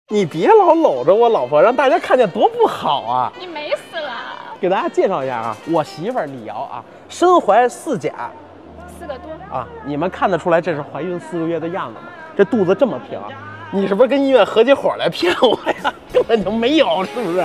你别老搂着我老婆，让大家看见多不好啊！ 你美死了！ 给大家介绍一下啊，我媳妇儿李瑶啊，身怀4甲 4个多啊，你们看得出来这是怀孕4个月的样子吗？这肚子这么平，你是不是跟医院合起伙来骗我呀？根本就没有，是不是？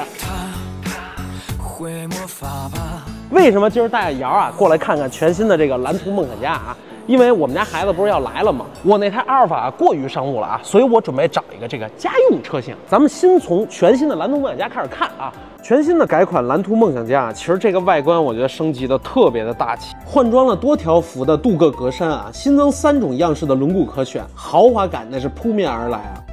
会魔法吧？为什么今儿带着瑶啊过来看看全新的这个蓝图梦想家啊？因为我们家孩子不是要来了吗？我那台阿尔法过于商务了啊，所以我准备找一个这个家用车型。咱们先从全新的蓝图梦想家开始看啊。全新的改款蓝图梦想家啊，其实这个外观我觉得升级的特别的大气，换装了多条幅的镀铬格栅啊，新增3种样式的轮毂可选，豪华感那是扑面而来啊。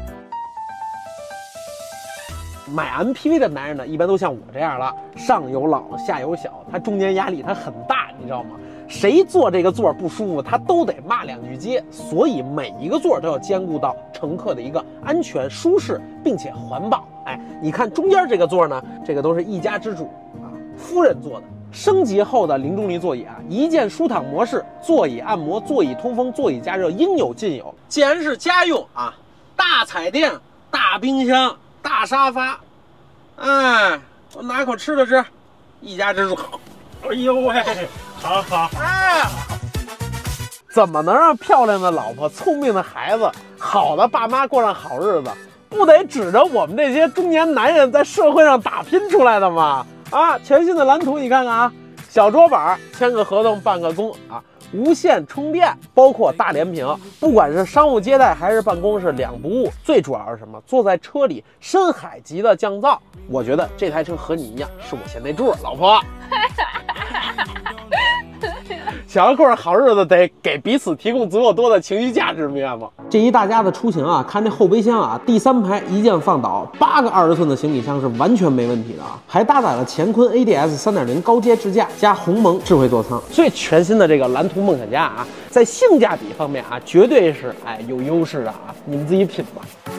买 MPV 的男人呢，一般都像我这样了，上有老下有小，他中间压力他很大，你知道吗？谁坐这个座不舒服，他都得骂2句街，所以每一个座都要兼顾到乘客的一个安全、舒适，并且环保。哎，你看中间这个座呢，这个都是一家之主啊，夫人坐的。升级后的零重力座椅啊，一键舒躺模式，座椅按摩、座椅通风、座椅加热应有尽有。既然是家用啊，大彩电、大冰箱、大沙发，哎，我拿口吃的吃，一家之主。哎呦喂！好好，哎，怎么能让漂亮的老婆、聪明的孩子、好的爸妈过上好日子？不得指着我们这些中年男人在社会上打拼出来的吗？啊，全新的蓝图你看看啊，小桌板，签个合同办个工啊，无线充电，包括大连屏，不管是商务接待还是办公室2不误。最主要是什么？坐在车里深海级的降噪，我觉得这台车和你一样是我现在住，老婆。想要过上好日子，得给彼此提供足够多的情绪价值，明白吗？这一大家子出行啊，看这后备箱啊，第3排一键放倒，8个20寸的行李箱是完全没问题的啊，还搭载了乾坤 ADS 3.0高阶支架加鸿蒙智慧座舱，所以全新的这个蓝图梦想家啊，在性价比方面啊，绝对是有优势的啊，你们自己品吧。